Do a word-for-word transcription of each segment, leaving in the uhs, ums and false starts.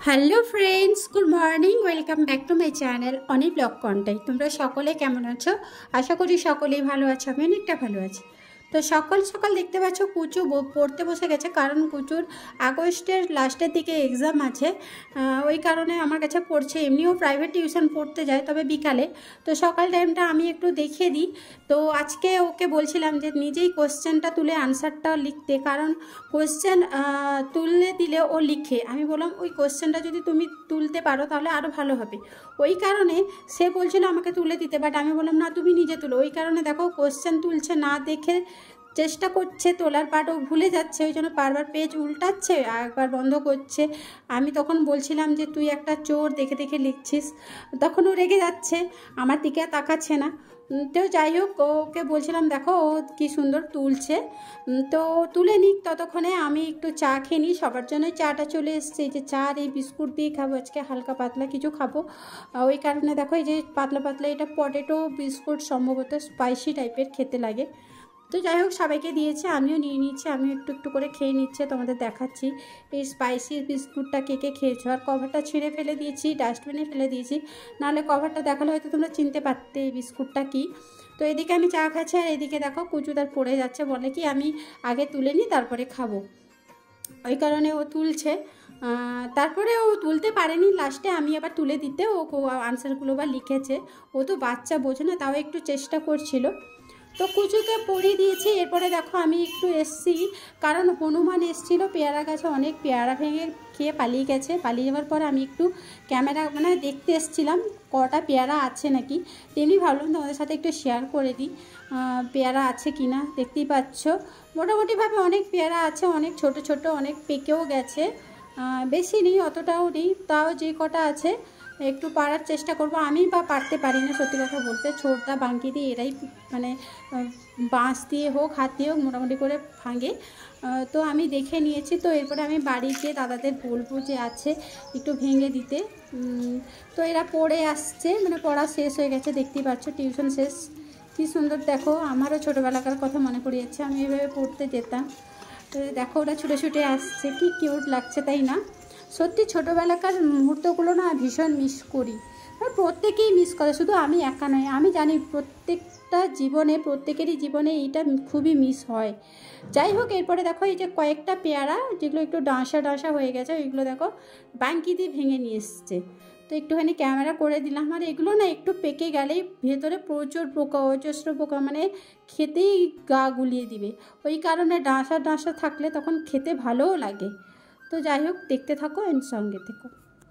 Hello friends, good morning. Welcome back to my channel Oni blog content. তোমরা সকলে কেমন আছো? আশা করি সকলেই ভালো আছো। আমি অনেকটা ভালো আছি। তো সকাল সকাল দেখতে পাচ্ছ কুচু পড়তে বসে গেছে, কারণ কুচুর আগস্টের লাস্টের দিকে এক্সাম আছে। ওই কারণে আমার কাছে পড়ছে। এমনিও প্রাইভেট টিউশন পড়তে যায়, তবে বিকালে। তো সকাল টাইমটা আমি একটু দেখিয়ে দিই। তো আজকে ওকে বলছিলাম যে নিজেই কোশ্চেনটা তুলে আনসারটা লিখতে, কারণ কোশ্চেন তুললে দিলে ও লিখে। আমি বললাম ওই কোশ্চেনটা যদি তুমি তুলতে পারো তাহলে আরও ভালো হবে। ওই কারণে সে বলছিল আমাকে তুলে দিতে, বাট আমি বললাম না, তুমি নিজে তুলো। ওই কারণে দেখো কোশ্চেন তুলছে না দেখে, চেষ্টা করছে তোলার পাট, ও ভুলে যাচ্ছে। ওই জন্য বারবার পেজ উল্টাচ্ছে, একবার বন্ধ করছে। আমি তখন বলছিলাম যে তুই একটা চোর, দেখে দেখে লিখছিস। তখন ও রেগে যাচ্ছে, আমার দিকে তাকাচ্ছে না। তো যাই হোক, ওকে বলছিলাম দেখো ও কী সুন্দর তুলছে, তো তুলে নিক। ততক্ষণে আমি একটু চা খেয়ে নিই। সবার জন্যই চাটা চলে এসছে। এই যে চা আর এই বিস্কুট দিয়ে খাবো আজকে, হালকা পাতলা কিছু খাবো। ওই কারণে দেখো এই যে পাতলা পাতলা, এটা পটেটো বিস্কুট, সম্ভবত স্পাইসি টাইপের খেতে লাগে। তো যাই হোক, সবাইকে দিয়েছে, আমিও নিয়ে নিচ্ছি। আমিও একটু একটু করে খেয়ে নিচ্ছে, তোমাদের দেখাচ্ছি এই স্পাইসি বিস্কুটটা কে কে খেয়েছো। আর কভারটা ছিঁড়ে ফেলে দিয়েছি, ডাস্টবিনে ফেলে দিয়েছি, নাহলে কভারটা দেখালে হয়তো তোমরা চিনতে পারতে এই বিস্কুটটা কি। তো এদিকে আমি চা খাচ্ছি, আর এদিকে দেখো কুচু তার পড়ে যাচ্ছে, বলে কি আমি আগে তুলে নিই তারপরে খাবো। ওই কারণে ও তুলছে। তারপরে ও তুলতে পারেনি, লাস্টে আমি আবার তুলে দিতে ও আনসারগুলো বা লিখেছে। ও তো বাচ্চা, বোঝে না, তাও একটু চেষ্টা করছিল। তো কুচুকে পড়িয়ে দিয়েছি। এরপরে দেখো আমি একটু এসছি, কারণ হনুমান এসেছিলো পেয়ারা গাছে, অনেক পেয়ারা ভেঙে খেয়ে পালিয়ে গেছে। পালিয়ে যাওয়ার পর আমি একটু ক্যামেরা মানে দেখতে এসেছিলাম কটা পেয়ারা আছে নাকি। তেমনি ভাবলাম তোমাদের সাথে একটু শেয়ার করে দিই পেয়ারা আছে কি না। দেখতেই পাচ্ছ মোটামুটিভাবে অনেক পেয়ারা আছে, অনেক ছোট ছোট, অনেক পেকেও গেছে। বেশি নেই, অতটাও নেই, তাও যে কটা আছে একটু পারার চেষ্টা করব। আমি বা পারতে পারি না সত্যি কথা বলতে, ছোটটা বাঙ্কি দিয়ে এরাই মানে বাঁশ দিয়ে হোক হাত দিয়ে হোক মোটামুটি করে ভাঙে। তো আমি দেখে নিয়েছি। তো এরপরে আমি বাড়ি গিয়ে দাদাদের বলবো যে আছে একটু ভেঙে দিতে। তো এরা পড়ে আসছে, মানে পড়া শেষ হয়ে গেছে, দেখতেই পাচ্ছ টিউশন শেষ। কী সুন্দর দেখো, আমারও ছোটোবেলাকার কথা মনে পড়ে যাচ্ছে, আমি এভাবে পড়তে যেতাম। তো দেখো ওরা ছুটে ছুটে আসছে, কি কিউট লাগছে তাই না? সত্যি ছোটোবেলাকার মুহূর্তগুলো না ভীষণ মিস করি। প্রত্যেকেই মিস করে, শুধু আমি একা নয়। আমি জানি প্রত্যেকটা জীবনে, প্রত্যেকেরই জীবনে এইটা খুবই মিস হয়। যাই হোক, এরপরে দেখো এই যে কয়েকটা পেয়ারা যেগুলো একটু ডাঁসা ডাঁসা হয়ে গেছে, ওইগুলো দেখো বাঙ্কি দিয়ে ভেঙে নিয়ে এসছে। তো একটুখানি ক্যামেরা করে দিলাম। আর এগুলো না একটু পেকে গেলেই ভেতরে প্রচুর পোকা, অজস্র পোকা, মানে খেতেই গা গুলিয়ে দিবে। ওই কারণে ডাঁসা ডাঁসা থাকলে তখন খেতে ভালোও লাগে। তো যাই হোক, দেখতে থাকো এর সঙ্গে থেকো।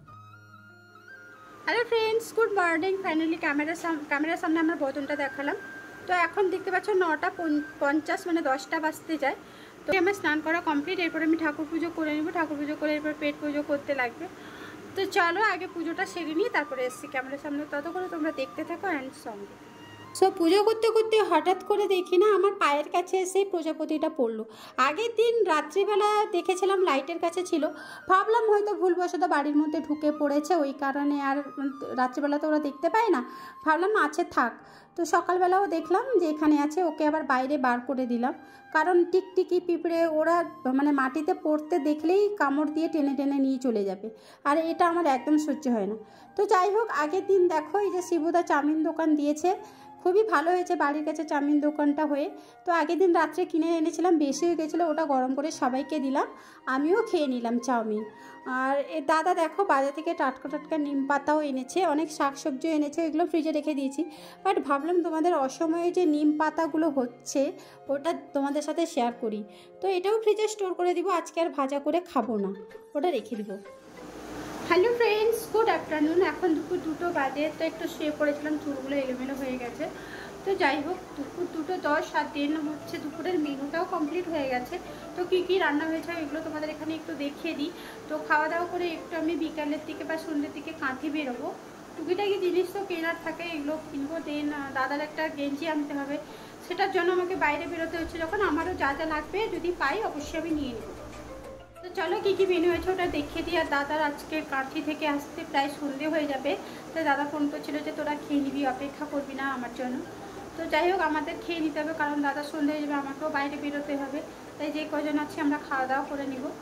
Hello friends, good morning. Finally ক্যামেরার সামনে ক্যামেরার সামনে আমার বোতলটা দেখালাম। তো এখন দেখতে পাচ্ছ নটা পঞ্চাশ, মানে দশটা বাজতে যায়। তো আমার স্নান করা কমপ্লিট। এরপর আমি ঠাকুর পুজো করে নেবো। ঠাকুর পুজো করে এরপর পেট পুজো করতে লাগবে। তো চলো আগে পুজোটা সেরে নিই, তারপরে এসছি ক্যামেরার সামনে। ততক্ষণে তোমরা দেখতে থাকো অ্যান্ড সঙ্গে। সো পুজো করতে করতে হঠাৎ করে দেখি না আমার পায়ের কাছে এসে প্রজাপতিটা পড়লো। আগের দিন রাত্রিবেলা দেখেছিলাম লাইটের কাছে ছিল, ভাবলাম হয়তো ভুলবশত বাড়ির মধ্যে ঢুকে পড়েছে, ওই কারণে আর রাত্রিবেলা তো ওরা দেখতে পায় না, ভাবলাম আছে থাক। তো সকালবেলাও দেখলাম যে এখানে আছে, ওকে আবার বাইরে বার করে দিলাম, কারণ টিকটিকি পিঁপড়ে ওরা মানে মাটিতে পড়তে দেখলেই কামড় দিয়ে টেনে টেনে নিয়ে চলে যাবে, আর এটা আমার একদম সহ্য হয় না। তো যাই হোক, আগের দিন দেখো এই যে শিবুদা চাউমিন দোকান দিয়েছে, খুবই ভালো হয়েছে বাড়ির কাছে চাউমিন দোকানটা হয়ে। তো আগের দিন রাত্রে কিনে এনেছিলাম, বেশি হয়ে গেছিলো, ওটা গরম করে সবাইকে দিলাম, আমিও খেয়ে নিলাম চাউমিন। আর এ দাদা দেখো বাজার থেকে টাটকা টাটকা নিম পাতাও এনেছে, অনেক শাকসবজিও এনেছে, এগুলো ফ্রিজে রেখে দিয়েছি। বাট ভাবলাম তোমাদের অসময়ে যে নিম পাতাগুলো হচ্ছে ওটা তোমাদের সাথে শেয়ার করি। তো এটাও ফ্রিজে স্টোর করে দিব, আজকে আর ভাজা করে খাবো না, ওটা রেখে দিব। Hello friends, good afternoon. এখন দুপুর দুটো বাজে। তো একটু শুয়ে পড়েছিলাম, চুলগুলো এলোমেলো হয়ে গেছে। তো যাই হোক, দুপুর দুটো দশ আর দিন হচ্ছে দুপুরের মেনুটাও কমপ্লিট হয়ে গেছে। তো কী কী রান্না হয়েছে এগুলো তোমাদের এখানে একটু দেখিয়ে দিই। তো খাওয়া দাওয়া করে একটু আমি বিকালের দিকে বা সন্ধ্যের দিকে কাঁথি বেরোবো। টুকিটাকি জিনিস তো কেনার থাকে, এগুলো কিনবো। দেন দাদার একটা গেঞ্জি আনতে হবে, সেটার জন্য আমাকে বাইরে বেরোতে হচ্ছে। যখন আমারও যা যা লাগবে যদি পাই অবশ্যই আমি নিয়ে নেবো। তো চলো কী কী মেনু হয়েছে ওটা দেখিয়ে দিই। আর দাদার আজকে কাঁথি থেকে আসতে প্রায় সন্ধে হয়ে যাবে। তো দাদা ফোন করছিল যে তোরা খেয়ে নিবি, অপেক্ষা করবি না আমার জন্য। তো যাই হোক, আমাদের খেয়ে নিতে হবে, কারণ দাদা সন্ধে হয়ে যাবে, আমাকেও বাইরে বেরোতে হবে। তাই যে কজন আছি আমরা খাওয়া দাওয়া করে নিব। তো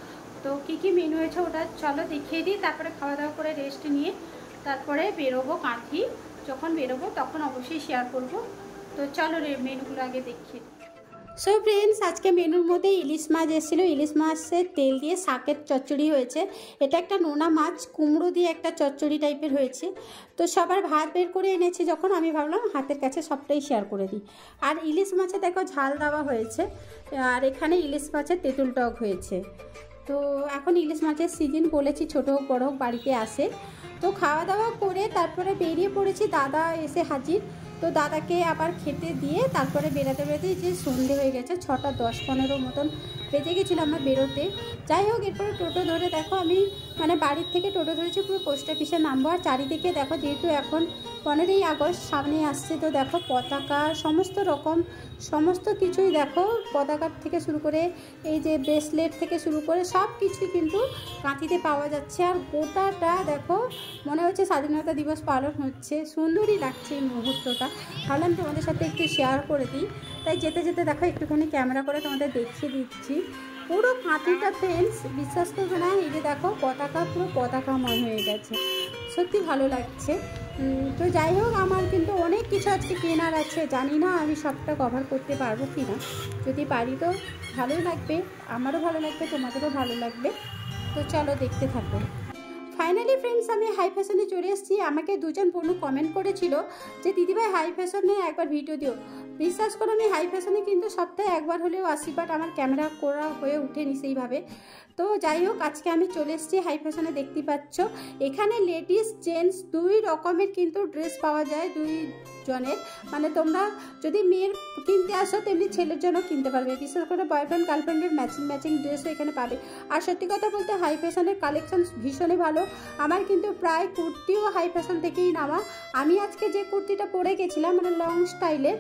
তো কী কী মেনু হয়েছে ওটা চলো দেখিয়ে দিই, তারপরে খাওয়া দাওয়া করে রেস্ট নিয়ে তারপরে বেরোবো কাঁথি। যখন বেরোবো তখন অবশ্যই শেয়ার করব। তো চলো রে মেনুগুলো আগে দেখিয়ে দিই। সো ফ্রেন্ডস, আজকে মেনুর মধ্যে ইলিশ মাছ এসেছিলো। ইলিশ মাছের তেল দিয়ে শাকের চচ্চড়ি হয়েছে। এটা একটা নোনা মাছ কুমড়ো দিয়ে একটা চচ্চড়ি টাইপের হয়েছে। তো সবার ভাত বের করে এনেছে যখন, আমি ভাবলাম হাতের কাছে সবটাই শেয়ার করে দিই। আর ইলিশ মাছে দেখো ঝাল দেওয়া হয়েছে, আর এখানে ইলিশ মাছের তেঁতুল টক হয়েছে। তো এখন ইলিশ মাছের সিজন, বলেছি ছোটো হোক বড়ো হোক বাড়িতে আসে। তো খাওয়া দাওয়া করে তারপরে বেরিয়ে পড়েছি, দাদা এসে হাজির। তো দাদাকে আবার খেতে দিয়ে তারপরে বেরোতে বেরোতে যে সন্ধে হয়ে গেছে, ছটা দশ পনেরো মতন বেজে গেছিলো আমার বেরোতে। যাই হোক, এরপরে টোটো ধরে দেখো আমি মানে বাড়ির থেকে টোটো ধরেছি পুরো পোস্ট অফিসে নামবো। আর চারিদিকে দেখো, যেহেতু এখন পনেরোই আগস্ট সামনে আসছে, তো দেখো পতাকা সমস্ত রকম সমস্ত কিছুই দেখো, পতাকার থেকে শুরু করে এই যে ব্রেসলেট থেকে শুরু করে সব কিছুই কিন্তু কাঁথিতে পাওয়া যাচ্ছে। আর গোটাটা দেখো মনে হচ্ছে স্বাধীনতা দিবস পালন হচ্ছে, সুন্দরই লাগছে এই মুহূর্তটা। ভাবলাম তোমাদের সাথে একটু শেয়ার করে দিই, তাই যেতে যেতে দেখো একটুখানি ক্যামেরা করে তোমাদের দেখিয়ে দিচ্ছি পুরো কাঁথিটা। ফ্রেন্ডস বিশ্বাস করবে না, এই যে দেখো পতাকা পুরো পতাকাময় হয়ে গেছে, সত্যি ভালো লাগছে। তো যাই হোক, আমার কিন্তু অনেক কিছু আজকে কেনার আছে, জানি না আমি সবটা কভার করতে পারবো কি না। যদি পারি তো ভালোই লাগবে, আমারও ভালো লাগবে, তোমাদেরও ভালো লাগবে। তো চলো দেখতে থাকো। ফাইনালি ফ্রেন্ডস, আমি হাই ফ্যাশনে চলে এসেছি। আমাকে দুজন বোনও কমেন্ট করেছিল যে দিদিভাই হাই ফ্যাশনে একবার ভিডিও দিও। বিশ্বাস করো, আমি হাই ফ্যাশনে কিন্তু সপ্তাহে একবার হলেও আসি, বাট আমার ক্যামেরা করা হয়ে ওঠেনি সেইভাবে। তো যাই হোক, আজকে আমি চলে এসেছি হাই ফ্যাশনে। দেখতে পাচ্ছ এখানে লেডিস জেন্টস দুই রকমের কিন্তু ড্রেস পাওয়া যায়, দুই জনের। মানে তোমরা যদি মেয়ের কিনতে আসো তেমনি ছেলের জন্য কিনতে পারবে, বিশেষ করে বয়ফ্রেন্ড গার্লফ্রেন্ডের ম্যাচিং ম্যাচিং ড্রেসও এখানে পাবে। আর সত্যি কথা বলতে হাই ফ্যাশনের কালেকশন ভীষণই ভালো। আমার কিন্তু প্রায় কুর্তিও হাই ফ্যাশন থেকেই নেওয়া। আমি আজকে যে কুর্তিটা পরে গেছিলাম মানে লং স্টাইলের,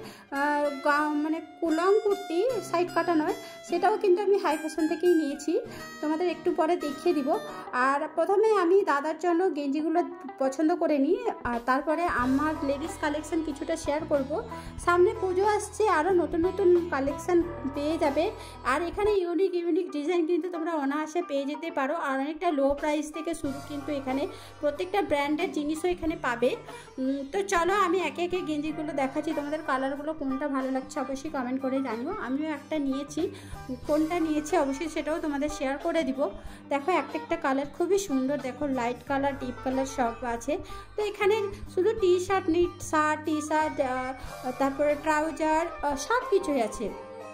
মানে লং কুর্তি সাইড কাটা নয়, সেটাও কিন্তু আমি হাই ফ্যাশন থেকেই নিয়েছি, তোমাদের একটু পরে দেখিয়ে দিব। আর প্রথমে আমি দাদার জন্য গেঞ্জিগুলো পছন্দ করে নিই, আর তারপরে আমার লেডিস কালেকশন কিছুটা শেয়ার করব। সামনে পুজো আসছে, আরও নতুন নতুন কালেকশান পেয়ে যাবে। আর এখানে ইউনিক ইউনিক ডিজাইন কিন্তু তোমরা অনায়াসে পেয়ে যেতে পারো। আর অনেকটা লো প্রাইস থেকে শুরু কিন্তু এখানে প্রত্যেকটা ব্র্যান্ডের জিনিসও এখানে পাবে। তো চলো আমি একে একে গেঞ্জিগুলো দেখাচ্ছি, তোমাদের কালারগুলো কোনটা ভালো লাগছে অবশ্যই কমেন্ট করে জানিও। আমিও একটা নিয়েছি, কোনটা নিয়েছি অবশ্যই সেটাও তোমাদের শেয়ার করে দিব। দেখো একটা একটা কালার খুবই সুন্দর, দেখো লাইট কালার ডিপ কালার সব আছে। তো এখানে শুধু T shirt knit shirt T shirt তারপরে ট্রাউজার সব কিছুই আছে,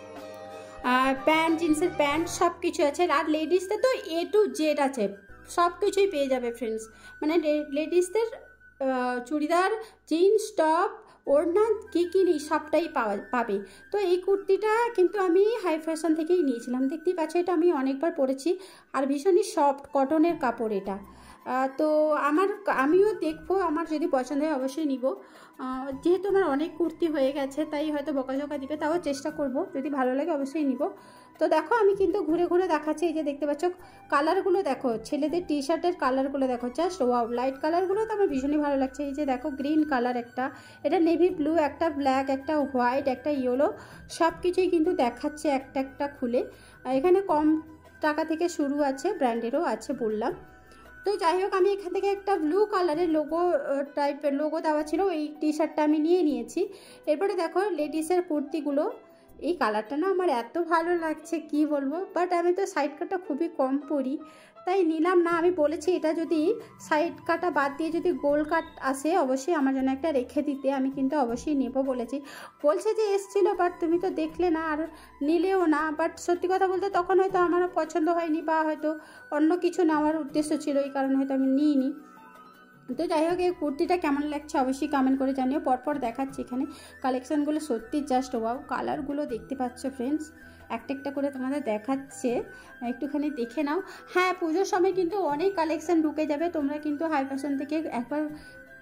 প্যান্ট জিন্সের প্যান্ট সব কিছু আছে। আর লেডিসদের তো এ টু জেড আছে, সব কিছুই পেয়ে যাবে ফ্রেন্ডস। মানে লেডিসদের চুড়িদার জিন্স টপ ওড়না কী কী নেই সবটাই পাওয়া পাবে। তো এই কুর্তিটা কিন্তু আমি হাই ফ্যাশন থেকেই নিয়েছিলাম, দেখতেই পাচ্ছ এটা আমি অনেকবার পরেছি। আর ভীষণই সফট কটনের কাপড় এটা। তো আমার আমিও দেখবো, আমার যদি পছন্দ হয় অবশ্যই নিব। যেহেতু আমার অনেক কুর্তি হয়ে গেছে তাই হয়তো বকাঝকা দিবে, তাও চেষ্টা করব, যদি ভালো লাগে অবশ্যই নিব। তো দেখো আমি কিন্তু ঘুরে ঘুরে দেখাচ্ছি, এই যে দেখতে পাচ্ছ কালারগুলো দেখো, ছেলেদের টি শার্টের কালারগুলো দেখো, জাস্ট ওয়াও। লাইট কালারগুলো তো আমার ভীষণই ভালো লাগছে। এই যে দেখো গ্রিন কালার একটা, এটা নেভি ব্লু, একটা ব্ল্যাক, একটা হোয়াইট, একটা ইয়েলো, সব কিছুই কিন্তু দেখাচ্ছে একটা একটা খুলে। এখানে কম টাকা থেকে শুরু আছে, ব্র্যান্ডেরও আছে বললাম। তো যাই হোক, আমি এখান থেকে একটা ব্লু কালারের লোগো টাইপের লোগো দেওয়া ছিল, এই টি শার্টটা আমি নিয়ে নিয়েছি। এরপরে দেখো লেডিসের কুর্তিগুলো, এই কালারটা না আমার এত ভালো লাগছে কি বলবো, বাট আমি তো সাইড কাটটা খুবই কম পরি তাই নিলাম না। আমি বলেছি এটা যদি সাইড কাটা বাদ দিয়ে যদি গোল কাট আসে অবশ্যই আমার জন্য একটা রেখে দিতে, আমি কিন্তু অবশ্যই নেবো বলেছি। বলছে যে এসছিল বাট তুমি তো দেখলে না আর নিলেও না, বাট সত্যি কথা বলতে তখন হয়তো আমারও পছন্দ হয়নি বা হয়তো অন্য কিছু নেওয়ার উদ্দেশ্য ছিল, এই কারণে হয়তো আমি নিইনি। তো যাই হোক, এই কুর্তিটা কেমন লাগছে অবশ্যই কমেন্ট করে জানিও। পরপর দেখাচ্ছি এখানে কালেকশানগুলো, সত্যি জাস্ট ওয়াও। কালারগুলো দেখতে পাচ্ছ ফ্রেন্ডস, একটা একটা করে তোমাদের দেখাচ্ছে, একটুখানি দেখে নাও। হ্যাঁ, পুজোর সময় কিন্তু অনেক কালেকশান ঢুকে যাবে, তোমরা কিন্তু হাই ফ্যাশন থেকে একবার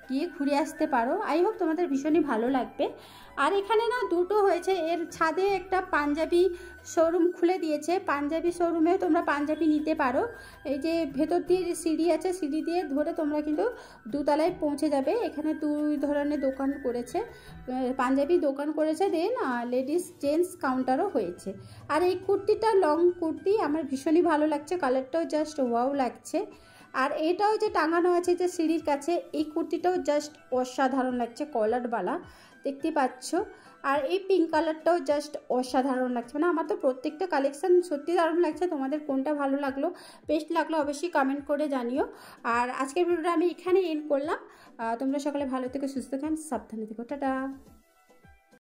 গিয়ে ঘুরে আসতে পারো। আই হোপ তোমাদের ভীষণই ভালো লাগবে। আর এখানে না দুটো হয়েছে, এর ছাদে একটা পাঞ্জাবি শোরুম খুলে দিয়েছে, পাঞ্জাবি শোরুমেও তোমরা পাঞ্জাবি নিতে পারো। এই যে ভেতর দিয়ে সিঁড়ি আছে, সিঁড়ি দিয়ে ধরে তোমরা কিন্তু দুতলায় পৌঁছে যাবে। এখানে দুই ধরনের দোকান করেছে, পাঞ্জাবি দোকান করেছে, দেন লেডিস জেন্টস কাউন্টারও হয়েছে। আর এই কুর্তিটা লং কুর্তি, আমার ভীষণই ভালো লাগছে, কালারটাও জাস্ট ওয়াও লাগছে। আর এটাও যে টাঙানো আছে যে সিঁড়ির কাছে, এই কুর্তিটাও জাস্ট অসাধারণ লাগছে, কলারওয়ালা, দেখতে পাচ্ছ। আর এই পিঙ্ক কালারটাও জাস্ট অসাধারণ লাগছে, মানে আমার তো প্রত্যেকটা কালেকশান সত্যি দারুণ লাগছে। তোমাদের কোনটা ভালো লাগলো, বেস্ট লাগলো অবশ্যই কমেন্ট করে জানিও। আর আজকের ভিডিওটা আমি এখানে এন্ড করলাম। তোমরা সকালে ভালো থেকো, সুস্থ থাকো, সাবধানে থেকো, টাটা।